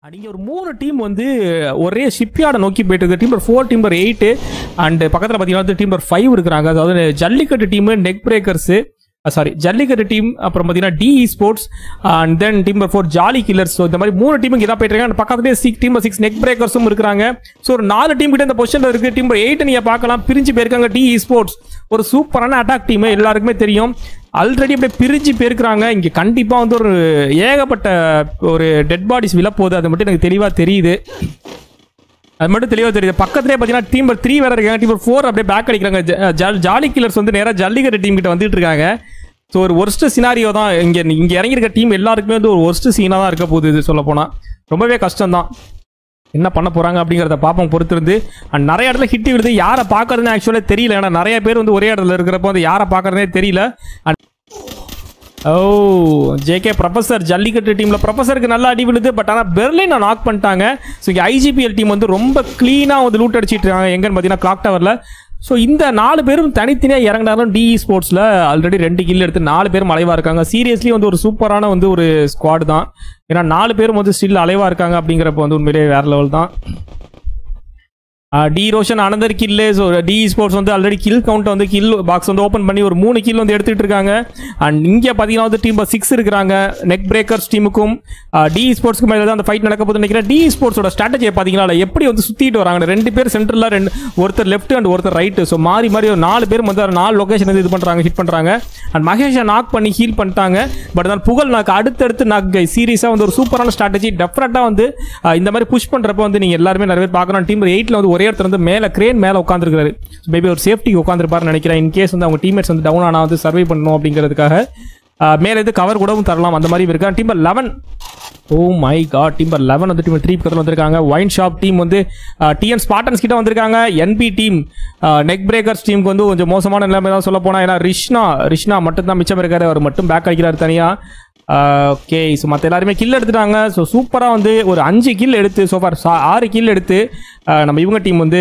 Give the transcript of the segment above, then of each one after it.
அங்கே ஒரு 3 டீம் வந்து ஒரே ஷிப்யார்டை நோக்கி போயிட்டு இருக்கு. Team number 4, team number 8 and பக்கத்தில் பார்த்தீங்கன்னா டீம் நம்பர் 5 இருக்கிறாங்க. அதாவது Jallikattu team, neck breakers, Jallikattu team, அப்புறம் பார்த்தீங்கன்னா T E sports and then team number 4 jolly killers. So இந்த மாதிரி 3 டீமுக்கு இதாக போயிட்டு இருக்காங்க. பக்கத்துலேயே டீம் நம்பர் 6 நெக் பிரேக்கர்ஸும் இருக்கிறாங்க. ஸோ ஒரு 4 டீம் கிட்ட இந்த பொசிஷனில் இருக்குது. டீம் நம்பர் 8 நீங்கள் பார்க்கலாம், பிரிஞ்சு போயிருக்காங்க. டிஇ ஸ்போர்ட்ஸ் ஒரு சூப்பரான அட்டாக் டீம், எல்லாருக்குமே தெரியும். ஆல்ரெடி அப்படியே பிரிஞ்சு போயிருக்கிறாங்க. இங்கே கண்டிப்பாக வந்து ஒரு ஏகப்பட்ட ஒரு டெட் பாடிஸ் விழப்போகுது. அது மட்டும் எனக்கு தெளிவாக தெரியுது. பக்கத்துலேயே பார்த்தீங்கன்னா டீம் நம்பர் 3 வேற இருக்காங்க. டீம் நம்பர் 4 அப்படியே பேக் அடிக்கிறாங்க. ஜாலி கில்லர்ஸ் வந்து நேராக ஜல்லிக்கட்டு டீம் கிட்ட வந்துட்டு இருக்காங்க. ஸோ ஒரு ஒர்ஸ்ட் சினாரியோ தான் இங்கே இறங்கியிருக்க டீம் எல்லாருக்குமே வந்து ஒரு ஒர்ஸ்ட் சீனாக தான் இருக்க போகுது. இது சொல்ல போனால் ரொம்பவே கஷ்டம் தான். என்ன பண்ண போகிறாங்க அப்படிங்கிறத பார்ப்போம் பொறுத்திருந்து. அண்ட் நிறைய இடத்துல ஹிட் விடுது. யாரை பார்க்கறதுன்னு ஆக்சுவலாக தெரியல. ஏன்னா நிறைய பேர் வந்து ஒரே இடத்துல இருக்கிறப்போ வந்து யாரை பார்க்கறதே தெரியல. ஜேகே ப்ரொஃபஸர் ஜல்லிக்கட்டு டீமில் ப்ரொஃபஸருக்கு நல்லா அடி விழுது. பட் ஆனால் பெர்லினை நாக் பண்ணிட்டாங்க. ஸோ இங்கே ஐஜிபிஎல் டீம் வந்து ரொம்ப க்ளீனாக வந்து லூட் அடிச்சிட்டு இருக்காங்க. எங்கன்னு பார்த்தீங்கன்னா கிளாக் டவரில். ஸோ இந்த 4 பேரும் தனித்தனியாக இறங்கினாலும் டிஇ ஸ்போர்ட்ஸில் ஆல்ரெடி 2 கில் எடுத்து 4 பேரும் அலைவாக இருக்காங்க. சீரியஸ்லி வந்து ஒரு சூப்பரான வந்து ஒரு ஸ்குவாட் தான். ஏன்னா 4 பேரும் வந்து ஸ்டில் அலைவாக இருக்காங்க அப்படிங்கிறப்ப வந்து உண்மையிலேயே வேறு லெவல் தான். டி Roshan another kill. So T E sports வந்து ஆல்ரெடி கில் கவுண்ட் வந்து கில் பாக்ஸ் வந்து ஓப்பன் பண்ணி ஒரு 3 கில் வந்து எடுத்துகிட்டு இருக்காங்க. அண்ட் இங்கே பார்த்தீங்கன்னா வந்து டீம் 6 இருக்கிறாங்க. நெக் பிரேக்கர்ஸ் டீமுக்கும் டிஇ ஸ்போர்ட்ஸ்க்கு மேலே தான் அந்த ஃபைட் நடக்க போகுதுன்னு நினைக்கிறேன். டிஇ ஸ்போர்ட்ஸோட ஸ்ட்ராட்டஜியை பார்த்தீங்கன்னா எப்படி வந்து சுற்றிட்டு வராங்க. 2 பேர் சென்டரில், ஒருத்தர் லெஃப்ட் அண்ட் ஒருத்தர் ரைட்டு. ஸோ மாறி மாறி ஒரு 4 பேர் வந்து 4 லொக்கேஷன் வந்து இது பண்ணுறாங்க, ஹிட் பண்ணுறாங்க. அண்ட் மகேஷை நாக் பண்ணி ஹீல் பண்ணிட்டாங்க. பட் தான் புகழ் நாக்கு அடுத்தடுத்து நாக்கு சீரியஸாக வந்து ஒரு சூப்பரான ஸ்ட்ராட்டஜி. டெஃபினட்டாக வந்து இந்த மாதிரி புஷ் பண்ணுறப்ப வந்து நீங்கள் எல்லாருமே நிறைய பேர் பார்க்குறோம். டீம் 8ல் வந்து ஒரே இடத்துல வந்து மேலே கிரேன் மேலே உட்காந்துருக்காரு. மேபி ஒரு சேஃப்டிக்கு உட்காந்துருப்பாருன்னு நினைக்கிறேன். இன்கேஸ் வந்து அவங்க டீம்மேட்ஸ் வந்து டவுன் ஆனால் வந்து சர்வை பண்ணணும் அப்படிங்கிறதுக்காக மேலே இது கவர் கூடவும் தரலாம். அந்த மாதிரி இருக்கா. Team 11, oh my god, team 11 வந்து டீம் 3 பக்கத்தில் வந்திருக்காங்க. ஒயின் ஷாப் டீம் வந்து டிஎன் ஸ்பார்டன்ஸ் கிட்ட வந்திருக்காங்க. என்பி டீம் நெக் பிரேக்கர்ஸ் டீமுக்கு வந்து கொஞ்சம் மோசமான நிலைமை தான் சொல்ல போனால். ஏன்னா ரிஷ்னா மட்டும் தான் மிச்சம் இருக்காரு. அவர் மட்டும் பேக் அடிக்கிறார் தனியாக. ஓகே, ஸோ மற்ற எல்லாருமே கில் எடுத்துட்டாங்க. ஸோ சூப்பராக வந்து ஒரு 5 கில் எடுத்து சோஃபார் 6 கில் எடுத்து நம்ம இவங்க டீம் வந்து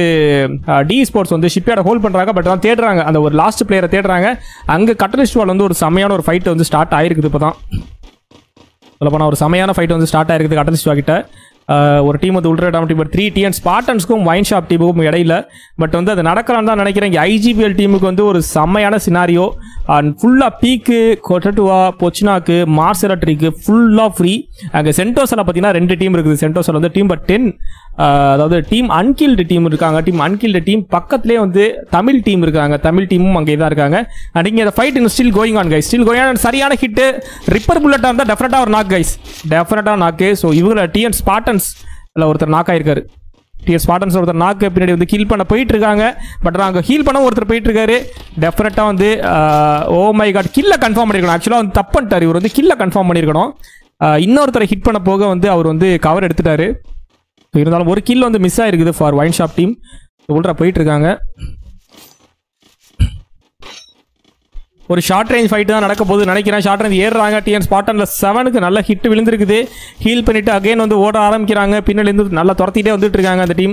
டி ஸ்போர்ட்ஸ் வந்து ஷிப்யார்டை ஹோல்ட் பண்ணுறாங்க. பட் தான் தேடுறாங்க, அந்த ஒரு லாஸ்ட் பிளேயரை தேடுறாங்க. அங்கே கட்டலிஸ்ட் வால் வந்து ஒரு செமையான ஒரு ஃபைட் வந்து ஸ்டார்ட் ஆகிருக்குது. இப்போ தான் சொல்ல போனால் ஒரு செமையான ஃபைட் வந்து ஸ்டார்ட் ஆகிருக்குது கட்டலிஸ்ட் வால் கிட்ட. ஒரு டீம் வந்து உள்ட்ரேடாம் டீம் 3 டிஎன் ஸ்பார்டன்ஸ்க்கும் ஒயின் ஷாப் டீமுக்கும் இடையில. பட் வந்து அது நடக்கலான்னு தான் நினைக்கிறேன். இங்கே ஐஜிபிஎல் டீமுக்கு வந்து ஒரு செம்மையான சினாரியோ. அண்ட் ஃபுல்லாக பீக்கு, கொட்டட்டுவா, பொச்சினாக்கு, மார்செலட்ரிக்கு ஃபுல்லாக ஃப்ரீ. அங்கே சென்டோஸில் பார்த்தீங்கன்னா 2 டீம் இருக்குது. சென்டோஸில் வந்து டீம் 10, அதாவது டீம் அன்கில்டு டீம் இருக்காங்க. டீம் அன்கில்டு டீம் பக்கத்துலேயே வந்து தமிழ் டீம் இருக்காங்க. தமிழ் டீமும் அங்கே தான் இருக்காங்க. அண்ட் இங்கே ஃபைட் இன்னும் still going on guys, still going on. சரியான ஹிட்டு ரிப்பர் புல்லட்டாக இருந்தால் டெஃபினட்டாக ஒரு நாக் கைஸ், டெஃபினட்டாக நாக்கு. ஸோ இவங்க டிஎன் ஸ்பார்டன்ஸ் ஒருத்தர் நாக் ஆயிருக்காரு. டிஎன் ஸ்பார்டன்ஸ் ஒருத்தர் நாக்கு பின்னாடி வந்து கில் பண்ண போயிட்டு இருக்காங்க. பட் அங்கே ஹீல் பண்ண ஒருத்தர் போயிட்டு இருக்காரு. டெஃபினட்டாக வந்து ஓ மை காட், கில்லை கன்ஃபார்ம் பண்ணிருக்கணும். ஆக்சுவலாக வந்து தப்பு பண்ணிட்டார். இவர் வந்து கில்லை கன்ஃபார்ம் பண்ணியிருக்கணும். இன்னொருத்தரை ஹிட் பண்ண போக வந்து அவர் வந்து கவர் எடுத்துட்டாரு. இருந்தாலும் ஒரு கில் வந்து மிஸ் ஆயிருக்குது ஃபார் ஒயின் ஷாப் டீம். உள்ள போயிட்டு இருக்காங்க. ஒரு ஷார்ட் ரேஞ்ச் ஃபைட் தான் நடக்க போகுது நினைக்கிறேன். ஷார்ட் ரேஞ்ச் ஏறுறாங்க. டிஎன் ஸ்பார்டனில் 7க்கு நல்ல ஹிட் விழுந்திருக்குது. ஹீல் பண்ணிவிட்டு அகைன் வந்து ஓட ஆரம்பிக்கிறாங்க. பின்னாடிலேருந்து நல்லா துரத்திட்டே வந்துட்டு இருக்காங்க அந்த டீம்.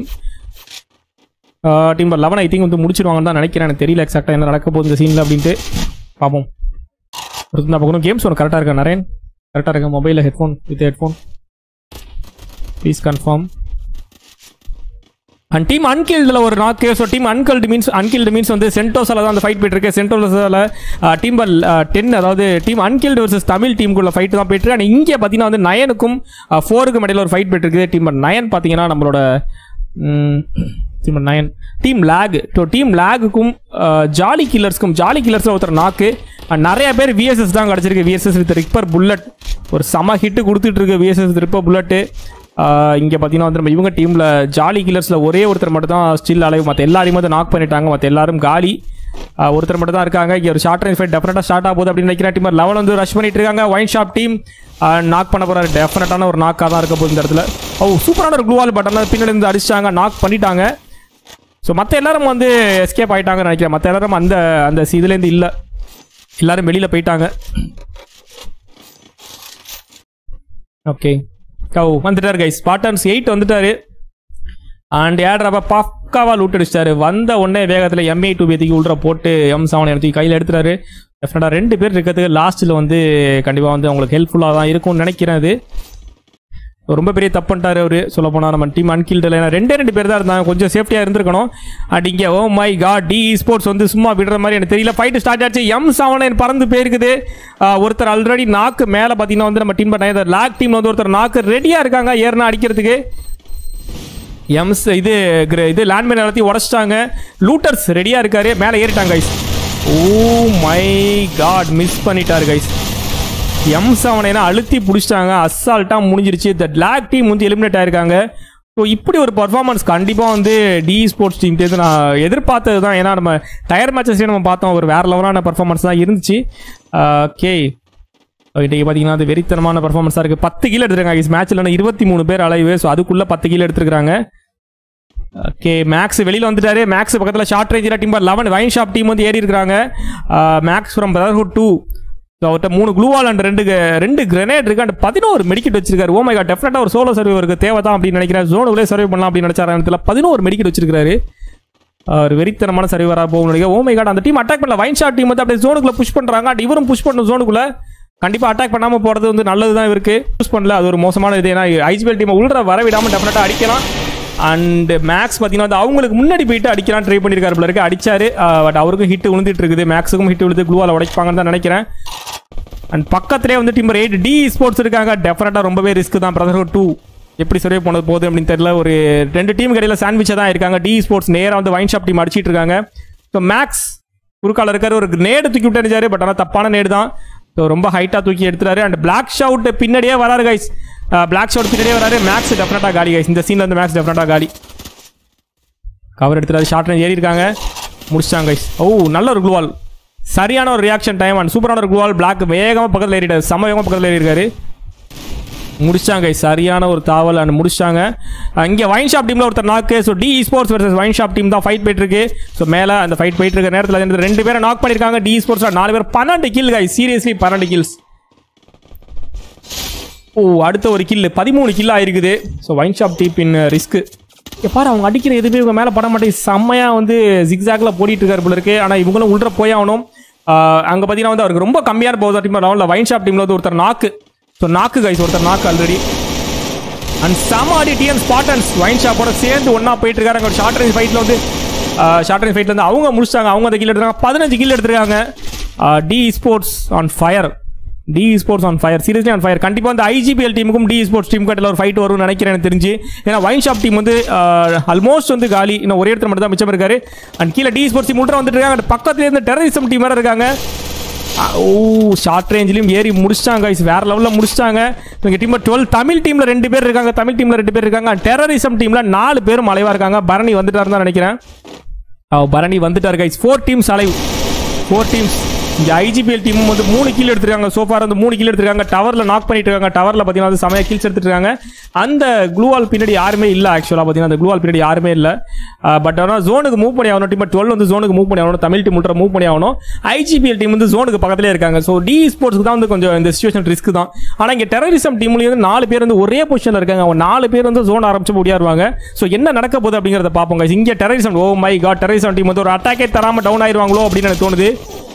டீம் 11 ஐ திங்க் வந்து முடிச்சிருவாங்கன்னு தான் நினைக்கிறேன். எனக்கு தெரியல எக்ஸாக்டாக என்ன நடக்க போகுது இந்த சீனில் அப்படின்ட்டு. பார்ப்போம். ஒருத்தர் நான் பார்க்கணும். கேம்ஸ் ஒன்று கரெக்டாக இருக்கா நரேன்? கரெக்டாக இருக்கா? மொபைலில் headphone with headphone please confirm. And team அன்கில்டில் ஒரு நாக்கு. ஸோ டீம் அன்கில்டு மீன்ஸ் வந்து சென்டோஸில் தான் அந்த ஃபைட் போயிட்டு இருக்கு. சென்டோஸில் டீம் 10, அதாவது டீம் அன்கில்டு வர்சஸ் தமிழ் டீமுக்குள்ள ஃபைட் தான் போயிட்டு இருக்கு. அண்ட் இங்கே பார்த்தீங்கன்னா வந்து 9க்கும் 4க்கும் இடையில ஒரு ஃபைட் போயிட்டு இருக்குது. டீம் 9 பார்த்தீங்கன்னா நம்மளோட டீம் லேக். ஸோ டீம் லேக்குக்கும் ஜாலி கில்லர்ஸில் ஒருத்தர் நாக்கு. நிறைய பேர் விஎஸ்எஸ் தான் கிடச்சிருக்கு. விஎஸ்எஸ் வித் ரிப்பர் புல்லட் ஒரு செம ஹிட்டு கொடுத்துட்டு இருக்கு. VSS with ripper bullet. இங்கே பார்த்தீங்கன்னா வந்து நம்ம இவங்க டீமில் ஜாலி கில்லர்ஸில் ஒரே ஒருத்தர் மட்டும் தான் ஸ்டில் அலைவ். மற்ற எல்லாரையும் வந்து நாக் பண்ணிட்டாங்க. மற்ற எல்லாரும் காலி. ஒருத்தர் மட்டும் தான் இருக்காங்க. இங்கே ஒரு ஷார்ட் ரேஞ்ச் ஃபைட் டெஃபினட்டாக ஸ்டார்ட் ஆக போகுது அப்படின்னு நினைக்கிறேன். டீம் 11 வந்து ரஷ் பண்ணிட்டு இருக்காங்க. ஒயின் ஷாப் டீம் நாக் பண்ண போகிறாரு. டெஃபினட்டான ஒரு நாக்காக தான் இருக்க போகுது இந்த இடத்துல. சூப்பரான ஒரு க்ளூவால் பட்டன் பின்னாடி இருந்து அடிச்சிட்டாங்க, நாக் பண்ணிட்டாங்க. ஸோ மற்ற எல்லாரும் வந்து எஸ்கேப் ஆகிட்டாங்கன்னு நினைக்கிறேன். மற்ற எல்லாரும் அந்த இதுலேருந்து இல்லை, எல்லாரும் வெளியில் போயிட்டாங்க. ஓகே, வந்துட்டார் கைஸ். ஸ்பார்டன்ஸ் 8 வந்துட்டாரு. அண்ட் ஏட்ரப்ப பக்காவாக லூட் அடிச்சிட்டாரு. வந்த உடனே வேகத்தில் M82 பேத்திக்கு உள்ள போட்டு M7 எடுத்து கையில் எடுத்துட்டாரு. டெஃபினட்டாக 2 பேர் இருக்கிறதுக்கு லாஸ்ட்டில் வந்து கண்டிப்பாக வந்து அவங்களுக்கு ஹெல்ப்ஃபுல்லாக தான் இருக்கும்னு நினைக்கிறேன். அது ரொம்ப பெரிய தப்பு பண்ணிட்டாரு அவரு. சொல்ல போனால் நம்ம டீம் அன்கில்டு இல்லை, ஏன்னா 2 பேர் தான் இருந்தாங்க, கொஞ்சம் சேஃப்டியாக இருந்திருக்கணும். அண்ட் இங்கே oh my god T sports வந்து சும்மா விடுற மாதிரி எனக்கு தெரியல. ஃபைட்டு ஸ்டார்ட் ஆச்சு. M7 பறந்து போயிருக்குது. ஒருத்தர் ஆல்ரெடி நாக்கு மேலே பார்த்தீங்கன்னா வந்து நம்ம டீம் பண்ண லாக் டீமில் வந்து ஒருத்தர் நாக்கு ரெடியாக இருக்காங்க ஏறினா அடிக்கிறதுக்கு. இது லேண்ட்மைன் எல்லாத்தையும் உடச்சிட்டாங்க. லூட்டர்ஸ் ரெடியாக இருக்காரு, மேலே ஏறிட்டாங்க guys. Oh my god miss பண்ணிட்டாரு கைஸ். M7 அழுத்தி பிடிச்சிட்டாங்க, அசால்ட்டாக முடிஞ்சிருச்சு. த பிளாக் டீம் வந்து எலிமினேட் ஆயிருக்காங்க. ஸோ இப்படி ஒரு பர்ஃபார்மன்ஸ் கண்டிப்பாக வந்து டி ஸ்போர்ட்ஸ் டீம்ட்டு நான் எதிர்பார்த்தது தான். ஏன்னா நம்ம டயர் மேட்சஸ்லேயே நம்ம பார்த்தோம், ஒரு வேறு லெவலான பர்ஃபார்மன்ஸ் தான் இருந்துச்சு. ஓகே இன்றைக்கி பார்த்தீங்கன்னா அது வெறித்தனமான பர்ஃபார்மன்ஸாக இருக்குது. 10 கில் எடுத்துருக்காங்க இஸ் மேட்ச்சில் 23 பேர் அலைவு. ஸோ அதுக்குள்ளே 10 கில் எடுத்துருக்காங்க. ஓகே மேக்ஸ் வெளியில் வந்துட்டாரு. மேக்ஸ் பக்கத்தில் ஷார்ட் ரேஞ்சில் டீம் 11 வைன் ஷாப் டீம் வந்து ஏறி இருக்கிறாங்க. Maths from brotherhood 2. ஸோ அவர்கிட்ட 3 க்ளூவால் அண்ட் 2 கிரனேட் இருக்கு அண்ட் 11 மெடிக்கெட் வச்சிருக்காரு. ஓ மை காட் டெஃபினட்டாக ஒரு சோலோ சர்வைவருக்கு தேவை தான் அப்படின்னு நினைக்கிறேன். ஜோனுக்குள்ளே சர்வை பண்ணலாம் அப்படின்னு நினைச்சாரு. 11 மெடிக்கெட் வச்சிருக்காரு. ஒரு வெறித்தனமான சர்வராக போகும் நினைக்கிறேன். ஓ மை காட் அந்த டீம் அட்டாக் பண்ணல. வைன் ஷாட் டீம் வந்து அப்படியே ஜோனுக்குள்ளே புஷ் பண்ணுறாங்க. அண்ட் இவரும் புஷ் பண்ணணும் ஜோனுக்குள்ளே. கண்டிப்பாக அட்டாக் பண்ணாமல் போகிறது வந்து நல்லது தான் இவருக்கு. புஷ் பண்ணல அது ஒரு மோசமான இது. ஏன்னா ஐஜிபிஎல் டீமை உள்ள வர விடாமல் டெஃபினட்டாக அடிக்கலாம். அண்ட் மேக்ஸ் பார்த்தீங்கன்னா வந்து அவங்களுக்கு முன்னாடி போயிட்டு அடிக்கலாம் ட்ரை பண்ணியிருக்காரு போல இருக்கு. அடிச்சாரு பட் அவருக்கும் ஹிட் விழுந்துட்டு இருக்குது. மேக்ஸுக்கும் ஹிட் விழுந்து க்ளூவால் உடைப்பாங்கன்னு தான் நினைக்கிறேன். அண்ட் பக்கத்துலேயே வந்து டீம் 8 டி ஸ்போர்ட்ஸ் இருக்காங்க. டெஃபினட்டாக ரொம்பவே ரிஸ்க் தான். பிரதர்ஹுட் 2 எப்படி சர்வே போனது போகுது அப்படின்னு தெரியல. ஒரு 2 டீம் கடையில் சாண்ட்விச்சாக தான் இருக்காங்க. டி ஸ்போர்ட்ஸ் நேராக வந்து வைன் ஷாப் டீம் அடிச்சிட்டு இருக்காங்க. ஸோ மேக்ஸ் குறுக்கால இருக்காரு. ஒரு நேடு தூக்கி விட்டு அடிச்சாரு. பட் ஆனால் தப்பான நேடு தான். ஸோ ரொம்ப ஹைட்டாக தூக்கி எடுத்துறாரு. அண்ட் பிளாக் ஷவுட் பின்னாடியே வராரு கைஸ். பிளாக் ஷவுட் பின்னாடியே வராரு. மேக்ஸ் டெஃபினட்டாக காலி கைஸ். இந்த சீனில் வந்து மேக்ஸ் டெஃபினட்டாக காலி. கவர் எடுத்துறாரு. ஷார்ட் ரேஞ்ச் ஏறி இருக்காங்க. முடிச்சாங்க கைஸ். ஓ நல்ல ஒரு க்ளூவால், சரியான ஒரு ரியாக்ஷன் டைம் அண்ட் சூப்பரான ஒரு க்ளூவால். பிளாக் வேகமாக பக்கத்தில் ஏறிட்டாரு. செம்ம வேகமாக பக்கத்தில் ஏறியிருக்காரு. முடிச்சாங்க சரியான ஒரு தாவல் அண்ட் முடிச்சாங்க. இங்கே வைன் ஷாப் டீமில் ஒருத்தர் knock. So T sports versus wine shop team தான் ஃபைட் போயிட்டு இருக்கு. ஸோ மேலே அந்த ஃபைட் போயிட்டு இருக்க நேரத்தில் 2 பேரை நாக் பண்ணியிருக்காங்க. டி ஸ்போர்ட்ஸ் 4 பேர் 12 kill guys. Seriously 12 kills. Oh அடுத்த ஒரு கில் 13 கில் ஆயிருக்குது. ஸோ வைன் ஷாப் டீம் இன் ரிஸ்க்கு. பாரு அவங்க அடிக்கிற எதுவுமே இவங்க மேலே பட மாட்டேன். செம்மையாக வந்து ஜிக்ஸாக்ல போடிட்டு இருக்காரு போல இருக்கு. ஆனால் இவங்களும் உள்ள போய் ஆகணும். அங்கே பார்த்தீங்கன்னா வந்து அவருக்கு ரொம்ப கம்மியான போகுது டீம் ரவுண்டில். வைன் ஷாப் டீமில் வந்து ஒருத்தர் நாக்கு. ஸோ நாக்கு கைஸ் ஒருத்தர் நாக்கு ஆல்ரெடி. அண்ட் செம அடி டிஎன் ஸ்பாட்டன்ஸ் வைன் ஷாப்போட சேர்ந்து ஒன்றா போயிட்டு இருக்காரு. அங்கே ஷார்ட் ரேஞ்ச் ஃபைட்டில் வந்து அவங்க முடிச்சிட்டாங்க. அவங்க அந்த கில் எடுத்துருக்காங்க. 15 கில் எடுத்துருக்காங்க. T sports on fire. T sports on fire. Seriously on fire. கண்டிப்பாக அந்த ஐஜிபிஎல் டீமுக்கும் டி ஸ்போர்ட்ஸ் டீம் கட்டில் ஒரு ஃபைட் வரும்னு நினைக்கிறேன் எனக்கு தெரிஞ்சு. ஏன்னா வைன் ஷாப் டீம் வந்து ஆல்மோஸ்ட் வந்து காலி. இன்னும் ஒரே இடத்துல மட்டும் தான் மிச்சம் இருக்காரு. அண்ட் கீழே டி ஸ்போர்ட்ஸ் டீம் உள்ள வந்துட்டு இருக்காங்க. பக்கத்துல இருந்து டெரரிசம் டீம் வேறு இருக்காங்க. ஓ ஷார்ட் ரேஞ்சிலையும் ஏறி முடிச்சிட்டாங்க கைஸ். வேற லெவலில் முடிச்சிட்டாங்க. இங்கே டீம் 12 தமிழ் டீமில் 2 பேர் இருக்காங்க. தமிழ் டீமில் 2 பேர் இருக்காங்க. டெரரிசம் டீமில் 4 பேரும் அலைவாக இருக்காங்க. பரணி வந்துட்டாருன்னு தான் நினைக்கிறேன். பரணி வந்துட்டார் கைஸ். 4 teams alive. 4 டீம்ஸ். இந்த ஐஜிபிஎல் டீமும் வந்து 3 கில் எடுத்துருக்காங்க. சோஃபார் வந்து 3 கில் எடுத்துருக்காங்க. டவரில் நாக் பண்ணிட்டு இருக்காங்க. டவரில் பார்த்தீங்கன்னா வந்து செமையாக கில்ஸ் எடுத்துட்டு இருக்காங்க. அந்த க்ளூவால் பின்னாடி யாருமே இல்லை. ஆக்சுவலாக பார்த்தீங்கன்னா அந்த க்ளூவால் பின்னாடி யாருமே இல்லை. பட் ஆனால் ஜோனுக்கு மூவ் பண்ணி ஆகணும். டீம் 12 வந்து ஜோனுக்கு மூவ் பண்ணி ஆகணும். தமிழ் டீம் உள்ள மூவ் பண்ணி ஆகணும். ஐஜிபிஎல் டீம் வந்து ஜோனுக்கு பக்கத்துலேயே இருக்காங்க. ஸோ டி ஸ்போர்ட்ஸ்க்கு தான் வந்து கொஞ்சம் இந்த சிச்சுவேஷன் ரிஸ்க் தான். ஆனால் இங்கே டெரரிசம் டீம்லேயும் வந்து 4 பேர் வந்து ஒரே பொசிஷனில் இருக்காங்க. அவங்க 4 பேர் வந்து ஜோன் ஆரம்பிச்சு முடியாருவாங்க. ஸோ என்ன நடக்க போகுது அப்படிங்கிறத பார்ப்போங்க. இங்கே terrorism oh my god terrorism team வந்து ஒரு அட்டாக்கே தராமல் டவுன் ஆயிடுவாங்களோ அப்படின்னு எனக்கு தோணுது.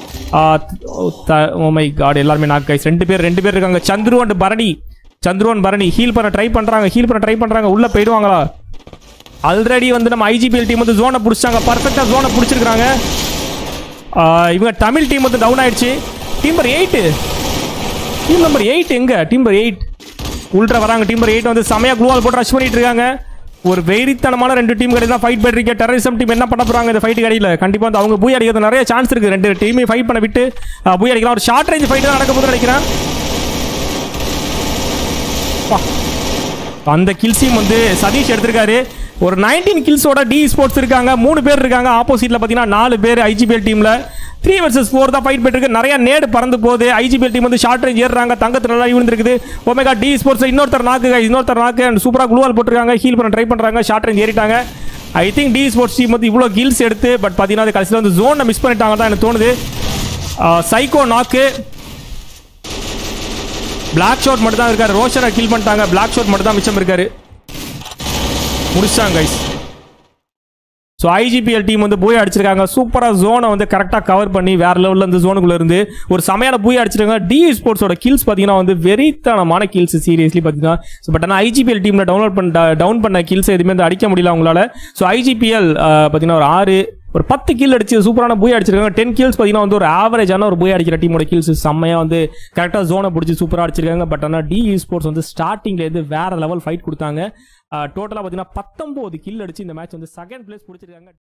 ஓ மை காட் எல்லாருமே நாக் கைஸ். 2 பேர் இருக்காங்க. சந்துரு அண்ட் பரணி ஹீல் பண்ண ட்ரை பண்றாங்க. உள்ள போயிடுவாங்களா? ஆல்ரெடி வந்து நம்ம ஐஜிபிஎல் டீம் வந்து ஜோனை பிடிச்சாங்க. பர்ஃபெக்டா ஜோனை பிடிச்சிருக்காங்க. இவங்க தமிழ் டீம் வந்து டவுன் ஆயிடுச்சு. டீம் நம்பர் 8 எங்க? டீம் நம்பர் 8 உள்ள வராங்க. டீம் நம்பர் 8 வந்து செமையா க்ளூவால் போட்டு ரஷ் பண்ணிட்டு இருக்காங்க. ஒரு வெறித்தனமான 2 டீம் கடையில் தான் ஃபைட் பண்ணிருக்க. டெரரிசம் டீம் என்ன பண்ண போறாங்க இந்த ஃபைட் கடையில்? கண்டிப்பாக வந்து அவங்க பூய் அடிக்கிறது நிறைய சான்ஸ் இருக்கு. 2 டீமையும் ஃபைட் பண்ண விட்டு பூய் அடிக்கலாம். ஒரு ஷார்ட் ரேஞ்ச் ஃபைட் தான் நடக்க போகுது நினைக்கிறேன். அந்த கில்ஸையும் வந்து சதீஷ் எடுத்திருக்காரு. ஒரு 19 கில்ஸோட டி ஸ்போர்ட்ஸ் இருக்காங்க. 3 பேர் இருக்காங்க. ஆப்போசிட்ல பார்த்தீங்கன்னா 4 பேர் ஐஜிபிஎல் டீம்ல 3 vs 4 தான் ஃபைட் போயிட்டு இருக்கு. நிறைய நேடு பறந்து போகுது. ஐஜிபிஎல் டீம் வந்து ஷார்ட் ரேஞ்ச் ஏறுறாங்க. தங்கத்துல நல்லா விழுந்துருக்குது. ஓமேகா டி ஸ்போர்ட்ஸ் இன்னொருத்தர் நாக்கு அண்ட் சூப்பராக க்ளூவால் போட்டுருக்காங்க. ஹீல் பண்ண ட்ரை பண்றாங்க. ஷார்ட் ரேஞ்ச் ஏறிட்டாங்க. I think T sports team வந்து இவ்வளோ கில்ஸ் எடுத்து பட் பார்த்தீங்கன்னா கடைசியில் வந்து ஜோனை மிஸ் பண்ணிட்டாங்க தான் எனக்கு தோணுது. சைக்கோ நாக்கு. பிளாக் ஷாட் மட்டும் தான் இருக்காரு. ரோஷனை கில் பண்ணிட்டாங்க. பிளாக் ஷாட் மட்டும் தான் மிச்சம் இருக்காரு. முடிச்சாங்க கைஸ். ஸோ ஐஜிபிஎல் டீம் வந்து பூயா அடிச்சிருக்காங்க. சூப்பராக ஜோனை வந்து கரெக்டாக கவர் பண்ணி வேறு லெவலில் இந்த ஜோனுக்குள்ளே இருந்து ஒரு செமையான பூயா அடிச்சிருக்காங்க. டி ஸ்போர்ட்ஸோட கில்ஸ் பார்த்தீங்கன்னா வந்து வெறித்தனமான கில்ஸ் சீரியஸ்லி பார்த்தீங்கன்னா. ஸோ பட் ஆனால் ஐஜிபிஎல் டீமில் டவுன் பண்ண கில்ஸ் எதுவுமே வந்து அடிக்க முடியல அவங்களால. ஸோ ஐஜிபிஎல் பார்த்தீங்கன்னா ஒரு 10 கில் அடிச்சு சூப்பரான பூயா அடிச்சிருக்காங்க. 10 கில்ஸ் பார்த்தீங்கன்னா வந்து ஒரு ஆவரேஜான ஒரு பூயா அடிக்கிற டீமோட கில்ஸ் செம்மையாக வந்து கரெக்டாக ஜோனை பிடிச்சி சூப்பராக அடிச்சிருக்காங்க. பட் ஆனால் டி ஸ்போர்ட்ஸ் வந்து ஸ்டார்டிங்லேருந்து வேறு லெவல் ஃபைட் கொடுத்தாங்க. டோட்டலாக பார்த்தீங்கன்னா 19 கில் அடிச்சு இந்த மேட்ச் வந்து செகண்ட் பிளேஸ் பிடிச்சிருக்காங்க.